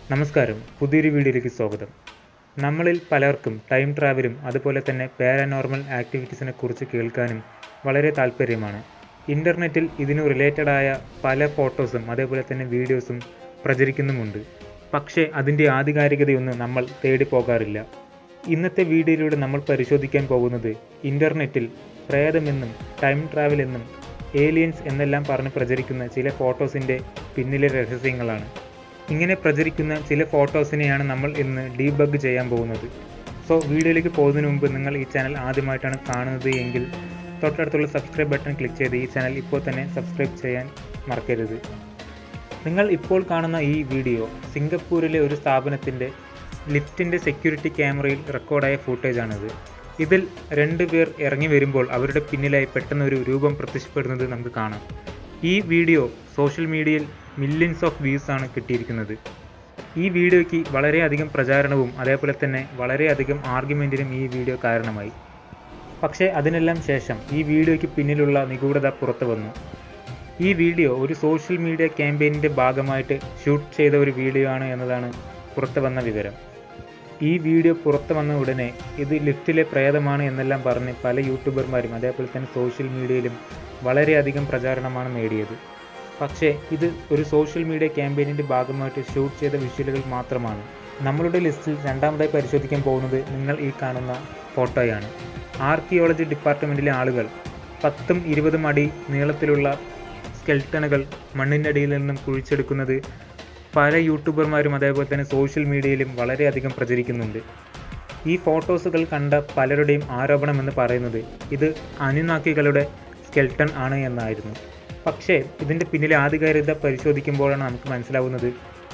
നമസ്കാരം, പുതിയൊരു വീഡിയോയിലേക്ക് സ്വാഗതം. നമ്മളിൽ പലർക്കും ടൈം ട്രാവലും അതുപോലെ തന്നെ പാരനോർമൽ ആക്ടിവിറ്റീസിനെ കുറിച്ച് കേൾക്കാനും വളരെ താല്പര്യമാണ്. ഇൻ്റർനെറ്റിൽ ഇതിനു റിലേറ്റഡായ പല ഫോട്ടോസും അതേപോലെ തന്നെ വീഡിയോസും പ്രചരിക്കുന്നുമുണ്ട്. പക്ഷേ അതിൻ്റെ ആധികാരികതയൊന്നും നമ്മൾ തേടി പോകാറില്ല. ഇന്നത്തെ വീഡിയോയിലൂടെ നമ്മൾ പരിശോധിക്കാൻ പോകുന്നത് ഇൻ്റർനെറ്റിൽ പ്രേതമെന്നും ടൈം ട്രാവൽ എന്നും ഏലിയൻസ് എന്നെല്ലാം പറഞ്ഞ് പ്രചരിക്കുന്ന ചില ഫോട്ടോസിൻ്റെ പിന്നിലെ രഹസ്യങ്ങളാണ്. ഇങ്ങനെ പ്രചരിക്കുന്ന ചില ഫോട്ടോസിനെയാണ് നമ്മൾ ഇന്ന് ഡീബഗ് ചെയ്യാൻ പോകുന്നത്. സോ വീഡിയോയിലേക്ക് പോകുന്നതിന് മുമ്പ് നിങ്ങൾ ഈ ചാനൽ ആദ്യമായിട്ടാണ് കാണുന്നത് എങ്കിൽ തൊട്ടടുത്തുള്ള സബ്സ്ക്രൈബ് ബട്ടൺ ക്ലിക്ക് ചെയ്ത് ഈ ചാനൽ ഇപ്പോൾ തന്നെ സബ്സ്ക്രൈബ് ചെയ്യാൻ മറക്കരുത്. നിങ്ങൾ ഇപ്പോൾ കാണുന്ന ഈ വീഡിയോ സിംഗപ്പൂരിലെ ഒരു സ്ഥാപനത്തിൻ്റെ ലിഫ്റ്റിൻ്റെ സെക്യൂരിറ്റി ക്യാമറയിൽ റെക്കോർഡായ ഫൂട്ടേജാണിത്. ഇതിൽ 2 പേർ ഇറങ്ങി വരുമ്പോൾ അവരുടെ പിന്നിലായി പെട്ടെന്നൊരു രൂപം പ്രത്യക്ഷപ്പെടുന്നത് നമുക്ക് കാണാം. ഈ വീഡിയോ സോഷ്യൽ മീഡിയയിൽ മില്യൺസ് ഓഫ് വ്യൂസ് ആണ് കിട്ടിയിരിക്കുന്നത്. ഈ വീഡിയോയ്ക്ക് വളരെയധികം പ്രചാരണവും അതേപോലെ തന്നെ വളരെയധികം ആർഗ്യുമെൻറ്റിനും ഈ വീഡിയോ കാരണമായി. പക്ഷേ അതിനെല്ലാം ശേഷം ഈ വീഡിയോയ്ക്ക് പിന്നിലുള്ള നിഗൂഢത പുറത്തു വന്നു. ഈ വീഡിയോ ഒരു സോഷ്യൽ മീഡിയ ക്യാമ്പയിനിൻ്റെ ഭാഗമായിട്ട് ഷൂട്ട് ചെയ്ത ഒരു വീഡിയോ ആണ് എന്നതാണ് പുറത്തു വന്ന വിവരം. ഈ വീഡിയോ പുറത്തു വന്ന ഉടനെ ഇത് ലിഫ്റ്റിലെ പ്രേതമാണ് എന്നെല്ലാം പറഞ്ഞ് പല യൂട്യൂബർമാരും അതേപോലെ തന്നെ സോഷ്യൽ മീഡിയയിലും വളരെയധികം പ്രചാരണമാണ് നേടിയത്. പക്ഷേ ഇത് ഒരു സോഷ്യൽ മീഡിയ ക്യാമ്പയിനിൻ്റെ ഭാഗമായിട്ട് ഷൂട്ട് ചെയ്ത വിഷ്വലുകൾ മാത്രമാണ്. നമ്മളുടെ ലിസ്റ്റിൽ രണ്ടാമതായി പരിശോധിക്കാൻ പോകുന്നത് നിങ്ങൾ ഈ കാണുന്ന ഫോട്ടോയാണ്. ആർക്കിയോളജി ഡിപ്പാർട്ട്മെൻറ്റിലെ ആളുകൾ 10ഉം 20ഉം അടി നീളത്തിലുള്ള സ്കെൽട്ടനുകൾ മണ്ണിൻ്റെ അടിയിൽ നിന്നും കുഴിച്ചെടുക്കുന്നത് പല യൂട്യൂബർമാരും അതേപോലെ തന്നെ സോഷ്യൽ മീഡിയയിലും വളരെയധികം പ്രചരിക്കുന്നുണ്ട്. ഈ ഫോട്ടോസുകൾ കണ്ട പലരുടെയും ആരോപണമെന്ന് പറയുന്നത് ഇത് അനുനാക്കികളുടെ സ്കെൽട്ടൺ ആണ് എന്നായിരുന്നു. പക്ഷേ ഇതിൻ്റെ പിന്നിലെ ആധികാരികത പരിശോധിക്കുമ്പോഴാണ് നമുക്ക് മനസ്സിലാവുന്നത്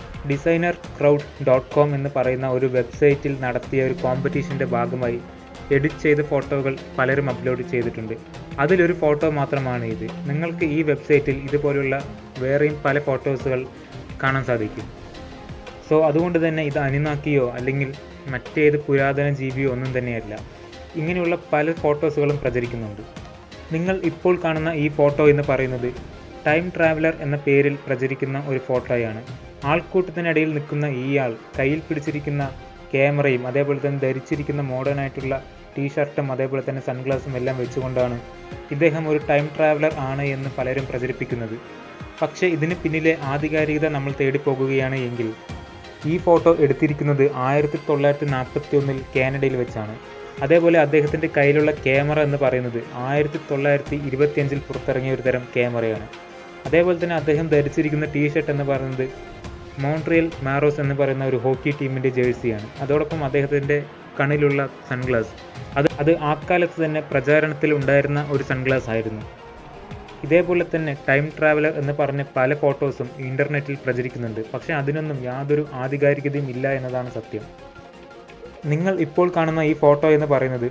designercrowd.com എന്ന് പറയുന്ന ഒരു വെബ്സൈറ്റിൽ നടത്തിയ ഒരു കോമ്പറ്റീഷൻ്റെ ഭാഗമായി എഡിറ്റ് ചെയ്ത ഫോട്ടോകൾ പലരും അപ്ലോഡ് ചെയ്തിട്ടുണ്ട്. അതിലൊരു ഫോട്ടോ മാത്രമാണ് ഇത്. നിങ്ങൾക്ക് ഈ വെബ്സൈറ്റിൽ ഇതുപോലുള്ള വേറെയും പല ഫോട്ടോസുകൾ കാണാൻ സാധിക്കും. സോ അതുകൊണ്ട് തന്നെ ഇത് അനുനാക്കിയോ അല്ലെങ്കിൽ മറ്റേത് പുരാതന ജീവിയോ ഒന്നും തന്നെയല്ല. ഇങ്ങനെയുള്ള പല ഫോട്ടോസുകളും പ്രചരിക്കുന്നുണ്ട്. നിങ്ങൾ ഇപ്പോൾ കാണുന്ന ഈ ഫോട്ടോ എന്ന് പറയുന്നത് ടൈം ട്രാവലർ എന്ന പേരിൽ പ്രചരിക്കുന്ന ഒരു ഫോട്ടോയാണ്. ആൾക്കൂട്ടത്തിനിടയിൽ നിൽക്കുന്ന ഇയാൾ കയ്യിൽ പിടിച്ചിരിക്കുന്ന ക്യാമറയും അതേപോലെ തന്നെ ധരിച്ചിരിക്കുന്ന മോഡേൺ ആയിട്ടുള്ള ടീഷർട്ടും അതേപോലെ തന്നെ സൺഗ്ലാസും എല്ലാം വെച്ചുകൊണ്ടാണ് ഇദ്ദേഹം ഒരു ടൈം ട്രാവലർ ആണ് എന്ന് പലരും പ്രചരിപ്പിക്കുന്നത്. പക്ഷേ ഇതിന് പിന്നിലെ ആധികാരികത നമ്മൾ തേടിപ്പോകുകയാണ് എങ്കിൽ ഈ ഫോട്ടോ എടുത്തിരിക്കുന്നത് 1941 കാനഡയിൽ വെച്ചാണ്. അതേപോലെ അദ്ദേഹത്തിൻ്റെ കയ്യിലുള്ള ക്യാമറ എന്ന് പറയുന്നത് 1925 പുറത്തിറങ്ങിയ ഒരു തരം ക്യാമറയാണ്. അതേപോലെ തന്നെ അദ്ദേഹം ധരിച്ചിരിക്കുന്ന ടീഷർട്ട് എന്ന് പറയുന്നത് മോൺട്രിയൽ മാരോസ് എന്ന് പറയുന്ന ഒരു ഹോക്കി ടീമിൻ്റെ ജേഴ്സിയാണ്. അതോടൊപ്പം അദ്ദേഹത്തിൻ്റെ കണ്ണിലുള്ള സൺഗ്ലാസ് അത് ആക്കാലത്ത് തന്നെ പ്രചാരണത്തിൽ ഉണ്ടായിരുന്ന ഒരു സൺഗ്ലാസ് ആയിരുന്നു. ഇതേപോലെ തന്നെ ടൈം ട്രാവലർ എന്ന് പറഞ്ഞ പല ഫോട്ടോസും ഇൻ്റർനെറ്റിൽ പ്രചരിക്കുന്നുണ്ട്. പക്ഷേ അതിനൊന്നും യാതൊരു ആധികാരികതയും ഇല്ല എന്നതാണ് സത്യം. നിങ്ങൾ ഇപ്പോൾ കാണുന്ന ഈ ഫോട്ടോ എന്ന് പറയുന്നത്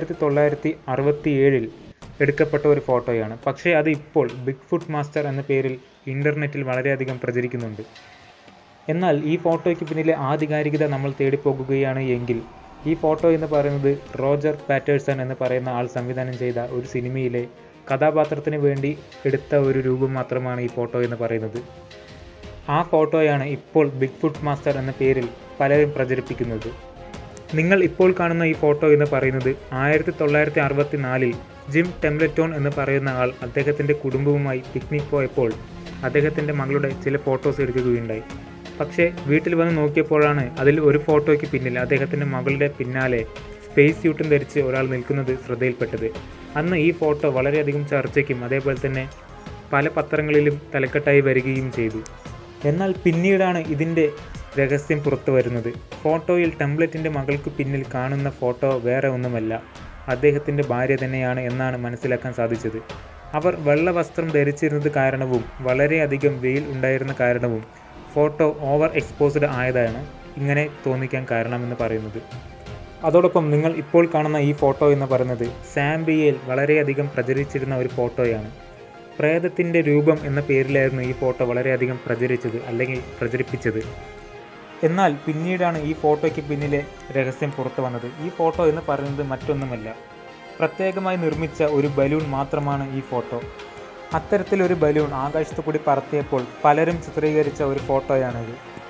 1967 എടുക്കപ്പെട്ട ഒരു ഫോട്ടോയാണ്. പക്ഷേ അത് ഇപ്പോൾ ബിഗ് ഫുട്ട് മാസ്റ്റർ എന്ന പേരിൽ ഇൻ്റർനെറ്റിൽ വളരെയധികം പ്രചരിക്കുന്നുണ്ട്. എന്നാൽ ഈ ഫോട്ടോയ്ക്ക് പിന്നിലെ ആധികാരികത നമ്മൾ തേടിപ്പോകുകയാണ് എങ്കിൽ ഈ ഫോട്ടോ എന്ന് പറയുന്നത് റോജർ പാറ്റേഴ്സൺ എന്ന് പറയുന്ന ആൾ സംവിധാനം ചെയ്ത ഒരു സിനിമയിലെ കഥാപാത്രത്തിന് വേണ്ടി എടുത്ത ഒരു രൂപം മാത്രമാണ് ഈ ഫോട്ടോ എന്ന് പറയുന്നത്. ആ ഫോട്ടോയാണ് ഇപ്പോൾ ബിഗ് ഫുട്ട് മാസ്റ്റർ എന്ന പേരിൽ പലരും പ്രചരിപ്പിക്കുന്നത്. നിങ്ങൾ ഇപ്പോൾ കാണുന്ന ഈ ഫോട്ടോ എന്ന് പറയുന്നത് 1964 ജിം ടെംപ്ലറ്റോൺ എന്ന് പറയുന്ന ആൾ അദ്ദേഹത്തിൻ്റെ കുടുംബവുമായി പിക്നിക് പോയപ്പോൾ അദ്ദേഹത്തിൻ്റെ മകളുടെ ചില ഫോട്ടോസ് എടുക്കുകയുണ്ടായി. പക്ഷേ വീട്ടിൽ വന്ന് നോക്കിയപ്പോഴാണ് അതിൽ ഒരു ഫോട്ടോയ്ക്ക് പിന്നിൽ അദ്ദേഹത്തിൻ്റെ മകളുടെ പിന്നാലെ സ്പേസ് സ്യൂട്ടും ധരിച്ച് ഒരാൾ നിൽക്കുന്നത് ശ്രദ്ധയിൽപ്പെട്ടത്. അന്ന് ഈ ഫോട്ടോ വളരെയധികം ചർച്ചയ്ക്കും അതേപോലെ തന്നെ പല പത്രങ്ങളിലും തലക്കെട്ടായി വരികയും ചെയ്തു. എന്നാൽ പിന്നീടാണ് ഇതിൻ്റെ രഹസ്യം പുറത്തു വരുന്നത്. ഫോട്ടോയിൽ ടെംപ്ലേറ്റിൻ്റെ മകൾക്ക് പിന്നിൽ കാണുന്ന ഫോട്ടോ വേറെ ഒന്നുമല്ല, അദ്ദേഹത്തിൻ്റെ ഭാര്യ തന്നെയാണ് എന്നാണ് മനസ്സിലാക്കാൻ സാധിച്ചത്. അവർ വെള്ള വസ്ത്രം ധരിച്ചിരുന്നത് കാരണവും വളരെയധികം വെയിൽ ഉണ്ടായിരുന്ന കാരണവും ഫോട്ടോ ഓവർ എക്സ്പോസ്ഡ് ആയതാണ് ഇങ്ങനെ തോന്നിക്കാൻ കാരണമെന്ന് പറയുന്നത്. അതോടൊപ്പം നിങ്ങൾ ഇപ്പോൾ കാണുന്ന ഈ ഫോട്ടോ എന്ന് പറയുന്നത് സാംബിയയിൽ വളരെയധികം പ്രചരിച്ചിരുന്ന ഒരു ഫോട്ടോയാണ്. പ്രേതത്തിൻ്റെ രൂപം എന്ന പേരിലായിരുന്നു ഈ ഫോട്ടോ വളരെയധികം പ്രചരിച്ചത് അല്ലെങ്കിൽ പ്രചരിപ്പിച്ചത്. എന്നാൽ പിന്നീടാണ് ഈ ഫോട്ടോയ്ക്ക് പിന്നിലെ രഹസ്യം പുറത്തു വന്നത്. ഈ ഫോട്ടോ എന്ന് പറയുന്നത് മറ്റൊന്നുമല്ല, പ്രത്യേകമായി നിർമ്മിച്ച ഒരു ബലൂൺ മാത്രമാണ് ഈ ഫോട്ടോ. അത്തരത്തിലൊരു ബലൂൺ ആകാശത്തു കൂടി പറത്തിയപ്പോൾ പലരും ചിത്രീകരിച്ച ഒരു ഫോട്ടോയാണിത്.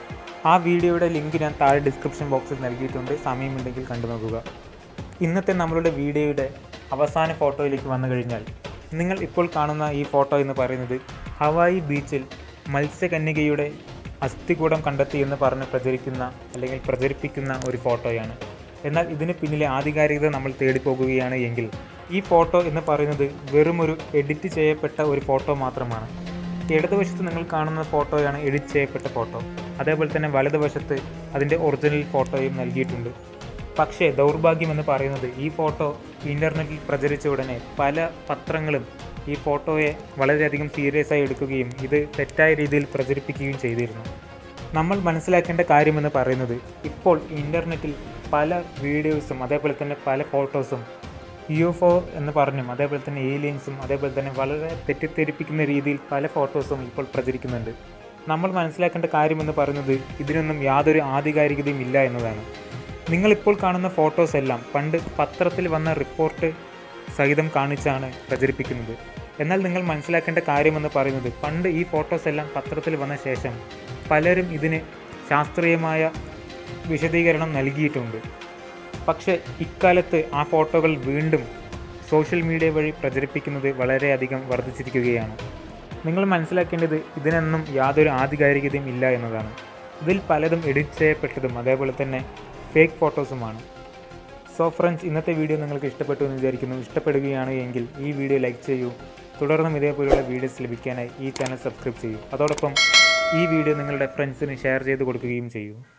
ആ വീഡിയോയുടെ ലിങ്ക് ഞാൻ താഴെ ഡിസ്ക്രിപ്ഷൻ ബോക്സിൽ നൽകിയിട്ടുണ്ട്, സമയമുണ്ടെങ്കിൽ കണ്ടു നോക്കുക. ഇന്നത്തെ നമ്മളുടെ വീഡിയോയുടെ അവസാന ഫോട്ടോയിലേക്ക് വന്നു കഴിഞ്ഞാൽ, നിങ്ങൾ ഇപ്പോൾ കാണുന്ന ഈ ഫോട്ടോ എന്ന് പറയുന്നത് ഹവായി ബീച്ചിൽ മത്സ്യകന്യകയുടെ അസ്ഥികൂടം കണ്ടെത്തി എന്ന് പറഞ്ഞ് പ്രചരിപ്പിക്കുന്ന ഒരു ഫോട്ടോയാണ്. എന്നാൽ ഇതിന് പിന്നിലെ ആധികാരികത നമ്മൾ തേടിപ്പോകുകയാണ് എങ്കിൽ ഈ ഫോട്ടോ എന്ന് പറയുന്നത് വെറുമൊരു എഡിറ്റ് ചെയ്യപ്പെട്ട ഒരു ഫോട്ടോ മാത്രമാണ്. ഇടതുവശത്ത് നിങ്ങൾ കാണുന്ന ഫോട്ടോയാണ് എഡിറ്റ് ചെയ്യപ്പെട്ട ഫോട്ടോ. അതേപോലെ തന്നെ വലതുവശത്ത് അതിൻ്റെ ഒറിജിനൽ ഫോട്ടോയും നൽകിയിട്ടുണ്ട്. പക്ഷേ ദൗർഭാഗ്യമെന്ന് പറയുന്നത് ഈ ഫോട്ടോ ഇൻ്റർനെറ്റിൽ പ്രചരിച്ച ഉടനെ പല പത്രങ്ങളും ഈ ഫോട്ടോയെ വളരെയധികം സീരിയസ് ആയി എടുക്കുകയും ഇത് തെറ്റായ രീതിയിൽ പ്രചരിപ്പിക്കുകയും ചെയ്തിരുന്നു. നമ്മൾ മനസ്സിലാക്കേണ്ട കാര്യമെന്ന് പറയുന്നത്, ഇപ്പോൾ ഇൻ്റർനെറ്റിൽ പല വീഡിയോസും അതേപോലെ തന്നെ പല ഫോട്ടോസും UFO എന്ന് പറഞ്ഞും അതേപോലെ തന്നെ ഏലിയൻസും അതേപോലെ തന്നെ വളരെ തെറ്റിദ്ധരിപ്പിക്കുന്ന രീതിയിൽ പല ഫോട്ടോസും ഇപ്പോൾ പ്രചരിക്കുന്നുണ്ട്. നമ്മൾ മനസ്സിലാക്കേണ്ട കാര്യമെന്ന് പറയുന്നത് ഇതിനൊന്നും യാതൊരു ആധികാരികതയും ഇല്ല എന്നതാണ്. നിങ്ങളിപ്പോൾ കാണുന്ന ഫോട്ടോസ് എല്ലാം പണ്ട് പത്രത്തിൽ വന്ന റിപ്പോർട്ട് സഹിതം കാണിച്ചാണ് പ്രചരിപ്പിക്കുന്നത്. എന്നാൽ നിങ്ങൾ മനസ്സിലാക്കേണ്ട കാര്യമെന്ന് പറയുന്നത്, പണ്ട് ഈ ഫോട്ടോസ് എല്ലാം പത്രത്തിൽ വന്ന ശേഷം പലരും ഇതിന് ശാസ്ത്രീയമായ വിശദീകരണം നൽകിയിട്ടുണ്ട്. പക്ഷേ ഇക്കാലത്ത് ആ ഫോട്ടോകൾ വീണ്ടും സോഷ്യൽ മീഡിയ വഴി പ്രചരിപ്പിക്കുന്നത് വളരെയധികം വർദ്ധിച്ചിരിക്കുകയാണ്. നിങ്ങൾ മനസ്സിലാക്കേണ്ടത് ഇതിനൊന്നും യാതൊരു ആധികാരികതയും ഇല്ല എന്നതാണ്. ഇതിൽ പലതും എഡിറ്റ് ചെയ്യപ്പെട്ടതും അതേപോലെ തന്നെ ഫേക്ക് ഫോട്ടോസുമാണ്. സോ ഫ്രണ്ട്സ്, ഇന്നത്തെ വീഡിയോ നിങ്ങൾക്ക് ഇഷ്ടപ്പെട്ടു എന്ന് വിചാരിക്കുന്നു. ഇഷ്ടപ്പെടുകയാണ് എങ്കിൽ ഈ വീഡിയോ ലൈക്ക് ചെയ്യൂ. തുടർന്നും ഇതേപോലെയുള്ള വീഡിയോസ് ലഭിക്കാനായി ഈ ചാനൽ സബ്സ്ക്രൈബ് ചെയ്യൂ. അതോടൊപ്പം ഈ വീഡിയോ നിങ്ങളുടെ ഫ്രണ്ട്സിന് ഷെയർ ചെയ്ത് കൊടുക്കുകയും ചെയ്യൂ.